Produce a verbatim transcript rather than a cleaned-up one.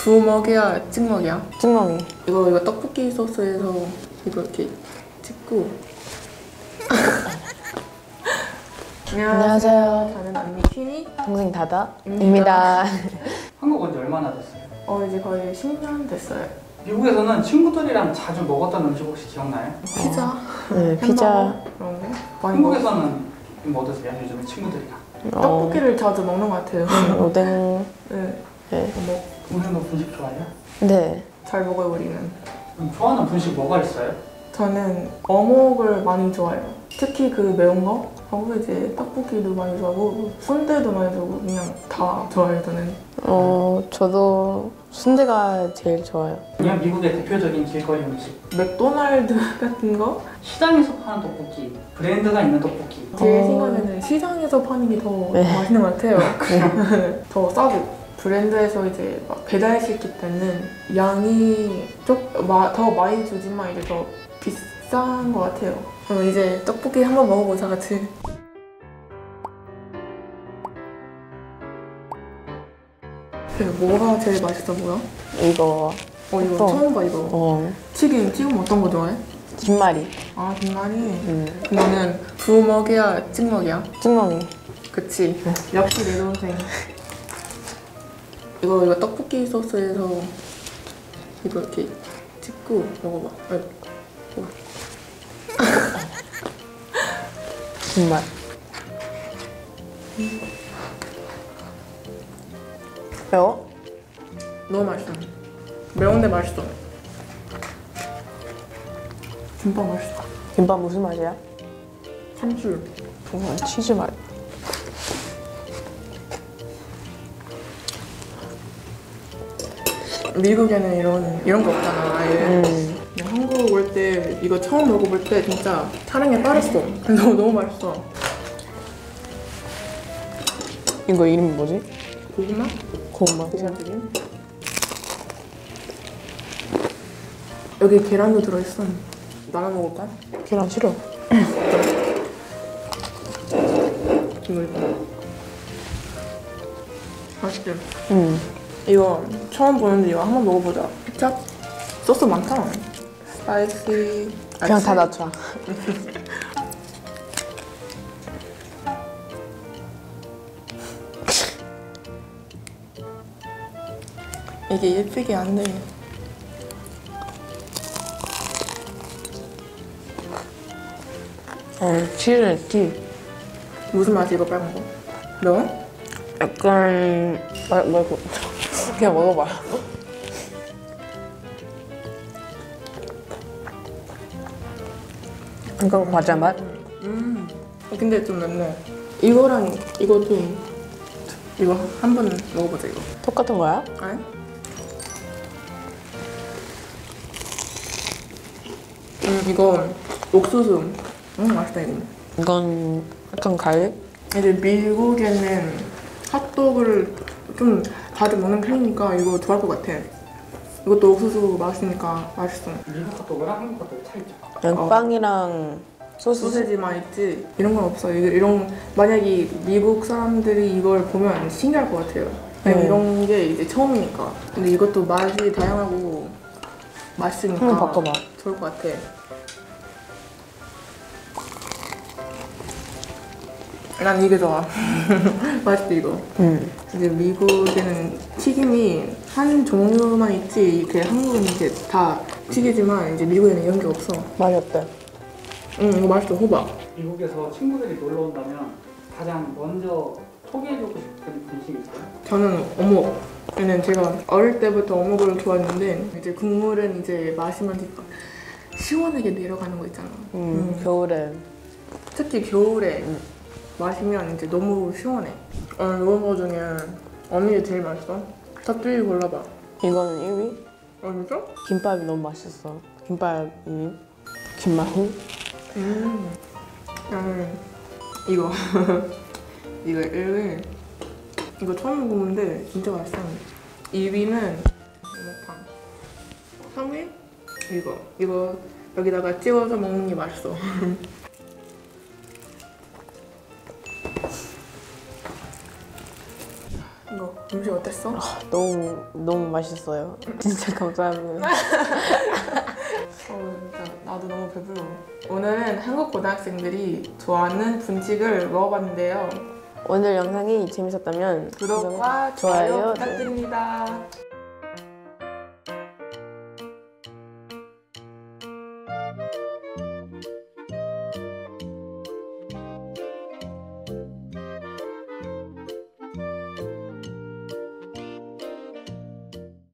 부어 먹이야, 찍먹이야? 찍먹이. 이거 이거 떡볶이 소스에서 이거 이렇게 찍고. 안녕하세요. 저는 언니 퀸이, 동생 다다입니다. 한국 온 지 얼마나 됐어요? 어 이제 거의 십 년 됐어요. 미국에서는 친구들이랑 자주 먹었던 음식 혹시 기억나요? 피자, 네, 피자. 그런 거 많이 한국에서는 뭐 드세요? 요즘에 친구들이랑? 먹- 떡볶이를 자주 먹는 것 같아요. 어, 오뎅. 네, 네. 뭐, 동생도 분식 좋아해요? 네. 잘 먹어요 우리는. 그럼 좋아하는 분식 뭐가 있어요? 저는 어묵을 많이 좋아해요. 특히 그 매운 거 하고 이제 떡볶이도 많이 좋아하고 순대도 많이 좋아하고 그냥 다 좋아해요 저는. 어, 저도 순대가 제일 좋아요. 그냥 미국의 대표적인 길거리 음식. 맥도날드 같은 거? 시장에서 파는 떡볶이, 브랜드가 있는 떡볶이. 제 어. 생각에는 시장에서 파는 게 더 네. 맛있는 것 같아요. 더 싸고. 브랜드에서 이제 막 배달시킬 때는 양이 좀 더 많이 주지만 이제 더 비싼 것 같아요. 그럼 이제 떡볶이 한번 먹어보자 같이. 그 뭐가 제일 맛있어 보여? 이거. 어 이거 또. 처음 봐 이거. 어, 튀김 튀김 어떤 거 좋아해? 김말이. 아 김말이. 음. 너는 부먹이야 찍먹이야? 찍먹이. 그치. 역시 내 동생. 이거 이거 떡볶이 소스에서 이거 이렇게 찍고 먹어봐. 아이고. 김말. 매워? 너무 맛있어. 매운데 맛있어. 김밥 맛있어. 김밥 무슨 맛이야? 참술. 어, 치즈 맛. 미국에는 이런 이런 거 없잖아. 아예. 음. 한국 올 때 이거 처음 먹어볼 때 진짜 사랑에 빠졌어. 너무 너무 맛있어. 이거 이름이 뭐지? 고구마? 고구마. 고구마 튀김. 여기 계란도 들어있어. 나눠 먹을까? 계란 싫어. 이거 이거. 맛있지? 음. 이거 처음 보는데 이거 한번 먹어보자. 케찹? 소스 많다. 스파이시. 그냥 다 낮춰. 이게 예쁘게 안 돼. 어, 치즈 티. 무슨 맛이 이거 빨간 거? 매워? 약간 말 말고 그냥 먹어봐. 약간 과자 맛? 음. 근데 좀 맵네. 이거랑 이거 좀 이거 한 번 먹어보자 이거. 똑같은 거야? 아니? 음 이거 옥수수. 음 맛있다 이거. 이건 약간 갈릭? 이제 미국에는 핫도그를 좀 자주 먹는 편이니까 이거 좋아할 것 같아. 이것도 옥수수 맛있으니까 맛있어. 미국 핫도그랑 한국 핫도그 차이죠. 그냥 어. 빵이랑 소스. 소세지만 있지 이런 건 없어. 이거 이런 만약에 미국 사람들이 이걸 보면 신기할 것 같아요. 왜냐면 네. 이런 게 이제 처음이니까. 근데 이것도 맛이 다양하고 맛있으니까 한번 바꿔봐. 좋을 것 같아. 난 이게 좋아. 맛있지 이거. 응. 이제 미국에는 튀김이 한 종류만 있지 이렇게 한국은 이제 다 튀기지만 이제 미국에는 이런 게 없어. 맛이 어때? 응 이거 맛있어. 호박. 미국에서 친구들이 놀러 온다면 가장 먼저 소개해주고 싶은 분식이 있어요? 저는 어묵. 왜냐면 제가 어릴 때부터 어묵을 좋아했는데 이제 국물은 이제 마시면 되게 시원하게 내려가는 거 있잖아. 음, 음. 겨울에. 특히 겨울에 음. 마시면 이제 너무 시원해. 어, 이런 거 중에 어느 게 제일 맛있어? top 삼 골라봐. 이거는 일 위? 어 진짜? 김밥이 너무 맛있어. 김밥이 김말이? 음. 나는 이거 이거 일 위. 이거 처음 먹어보는데 진짜 맛있어. 이 위는 어묵탕. 삼 위? 이거 이거 여기다가 찍어서 먹는 게 맛있어. 이거 음식 음식 어땠어? 너무 너무 맛있어요. 진짜 감사합니다. 어, 진짜 나도 너무 배불러. 오늘은 한국 고등학생들이 좋아하는 분식을 먹어봤는데요. 오늘 영상이 재밌었다면 구독과 좋아요 좋아요 부탁드립니다.